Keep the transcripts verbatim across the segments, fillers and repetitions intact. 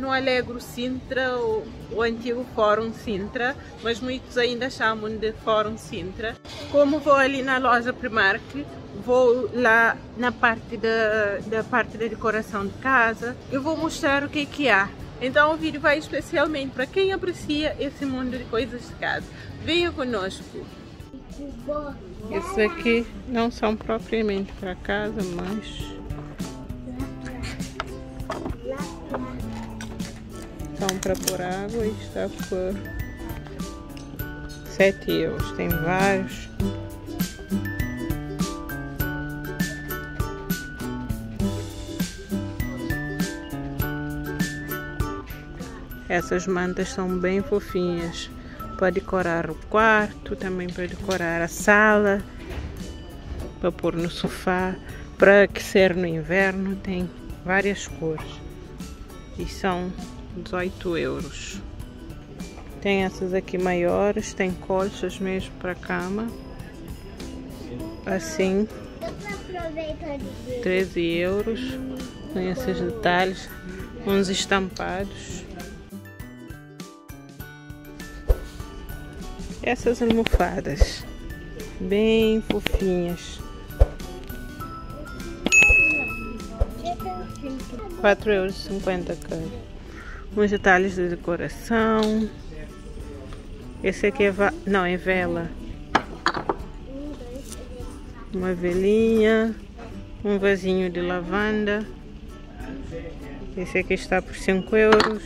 no Alegro Sintra, o, o antigo Fórum Sintra, mas muitos ainda chamam de Fórum Sintra. Como vou ali na loja Primark, vou lá na parte da, da parte da decoração de casa, eu vou mostrar o que que há. Então o vídeo vai especialmente para quem aprecia esse mundo de coisas de casa. Venha conosco. Esses aqui não são propriamente para casa, mas são para pôr água e está por sete euros. Tem vários. Essas mantas são bem fofinhas. Para decorar o quarto, também para decorar a sala, para pôr no sofá, para aquecer no inverno. Tem várias cores e são dezoito euros. Tem essas aqui maiores, tem colchas mesmo para cama, assim, treze euros. Tem esses detalhes, uns estampados. Essas almofadas bem fofinhas, quatro euros e cinquenta cada. Uns detalhes de decoração. Esse aqui é va... não, é vela. Uma velinha, um vasinho de lavanda. Esse aqui está por cinco euros.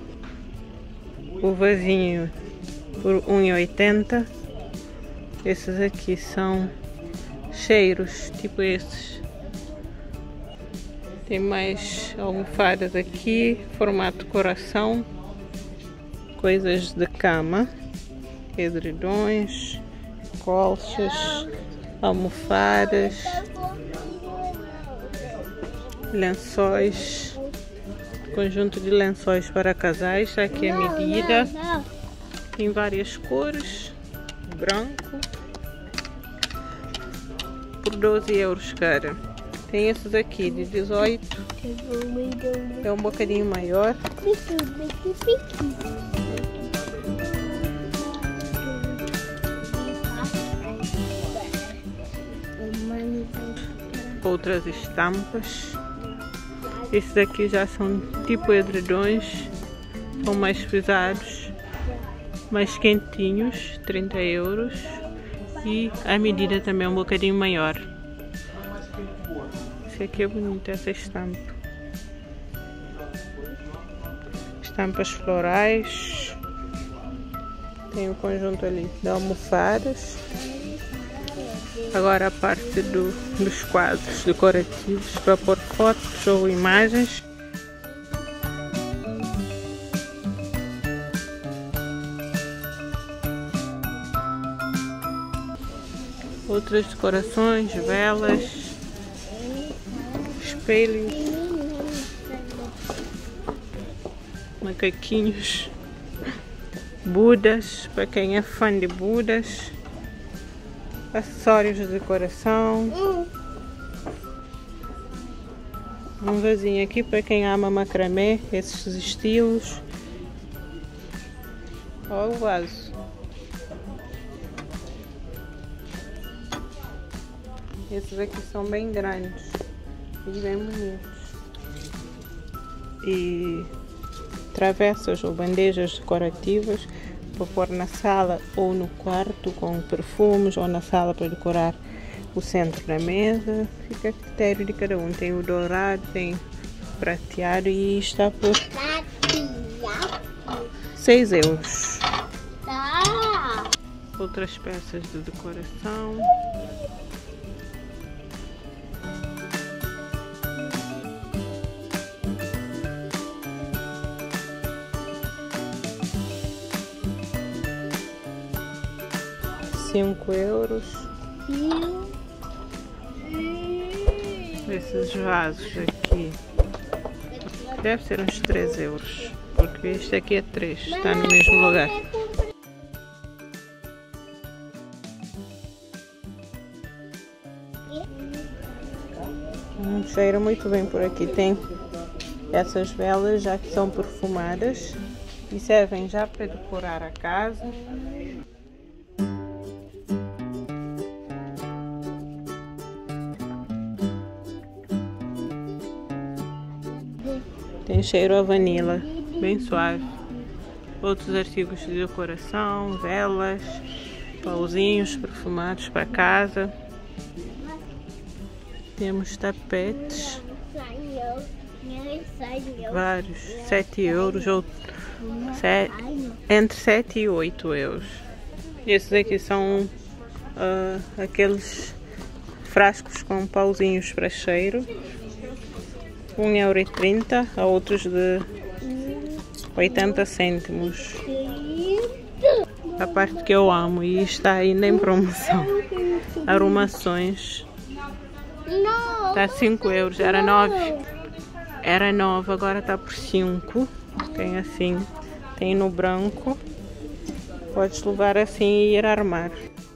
O vasinho por um e oitenta. Esses aqui são cheiros, tipo esses. Tem mais almofadas aqui, formato coração, coisas de cama, edredões, colchas, almofadas, lençóis, conjunto de lençóis para casais. Está aqui a medida. Tem várias cores, branco, por doze euros cada. Tem esses aqui de dezoito, é um bocadinho maior. Outras estampas. Esses aqui já são tipo edredões, são mais pesados, mais quentinhos, trinta euros, e a medida também é um bocadinho maior. Esse aqui é bonito, essa estampa. Estampas florais. Tem o conjunto ali de almofadas. Agora a parte do, dos quadros decorativos para pôr fotos ou imagens. Outras decorações, velas, espelhos, macaquinhos, budas, para quem é fã de budas, acessórios de decoração, um vasinho aqui para quem ama macramê, esses estilos. Olha o vaso. Esses aqui são bem grandes e bem bonitos. E travessas ou bandejas decorativas para pôr na sala ou no quarto com perfumes, ou na sala para decorar o centro da mesa. Fica a critério de cada um. Tem o dourado, tem prateado e está por seis euros. Outras peças de decoração. cinco euros. Esses vasos aqui deve ser uns três euros, porque este aqui é três, está no mesmo lugar. Hum, cheira muito bem por aqui. Tem Essas velas já que são perfumadas e servem já para decorar a casa. Tem cheiro a vanila, bem suave. Outros artigos de decoração, velas, pauzinhos perfumados para casa. Temos tapetes, vários, sete euros, ou sete, entre sete e oito euros. Esses aqui são uh, aqueles frascos com pauzinhos para cheiro. um euro e trinta, há outros de oitenta cêntimos. A parte que eu amo e está ainda em promoção. Arrumações. Está cinco euros, era nove. Era nove, agora está por cinco. Tem assim, tem no branco. Podes levar assim e ir armar.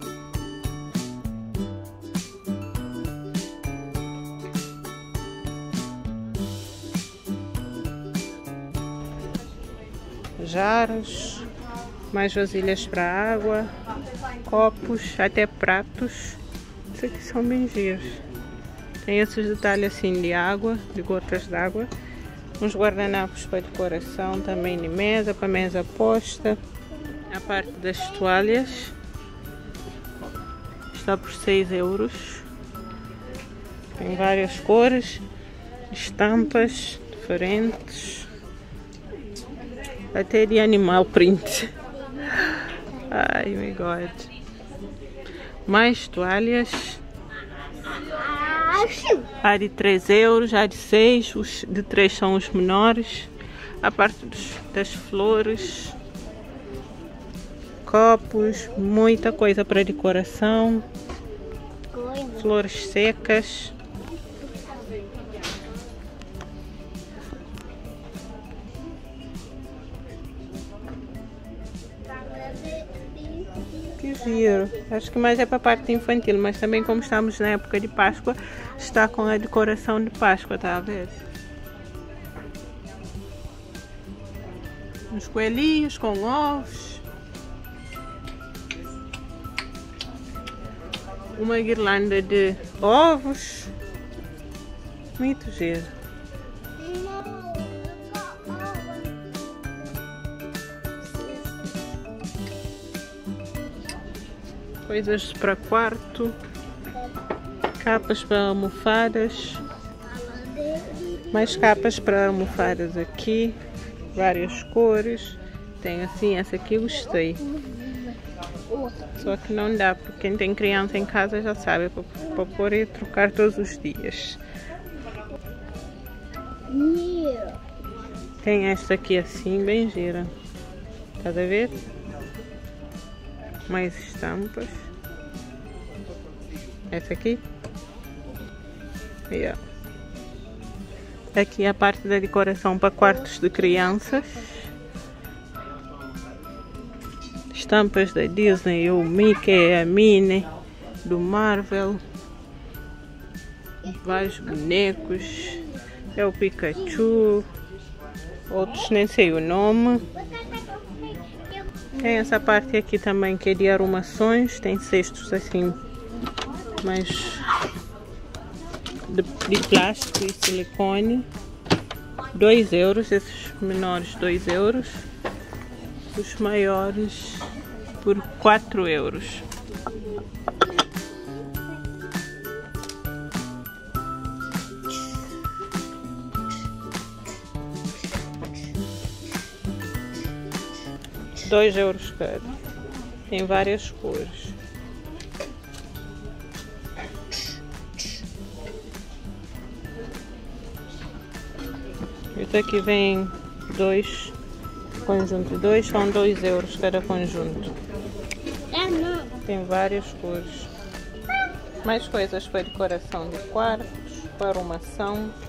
Jarros, mais vasilhas para água, copos, até pratos. Esses aqui são bem giros. Tem esses detalhes assim de água, de gotas de água. Uns guardanapos para decoração, também de mesa, para mesa posta. A parte das toalhas está por seis euros. Tem várias cores, estampas diferentes. Até de animal print. Ai, my God. Mais toalhas. Há de três euros, há de seis. Os de três são os menores. A parte dos, das flores. Copos. Muita coisa para decoração. Flores secas. Que giro. Acho que mais é para a parte infantil, mas também como estamos na época de Páscoa, está com a decoração de Páscoa, tá a ver? Uns coelhinhos com ovos. Uma guirlanda de ovos. Muito giro. Coisas para quarto, capas para almofadas, mais capas para almofadas aqui, várias cores. Tem assim, essa aqui eu gostei, só que não dá, porque quem tem criança em casa já sabe, é para, para pôr e trocar todos os dias. Tem esta aqui assim, bem gira, tá a ver? Mais estampas. Essa aqui. Yeah. Aqui a parte da decoração para quartos de crianças. Estampas da Disney, o Mickey, a Minnie, do Marvel. Vários bonecos. É o Pikachu. Outros nem sei o nome. Tem essa parte aqui também que é de arrumações, tem cestos assim, mais de, de plástico e silicone, dois euros, esses menores dois euros, os maiores por quatro euros. dois euros cada. Tem várias cores. Esse aqui vem dois, conjunto de dois, são dois euros cada conjunto. Tem várias cores. Mais coisas para decoração de quartos, para arrumação.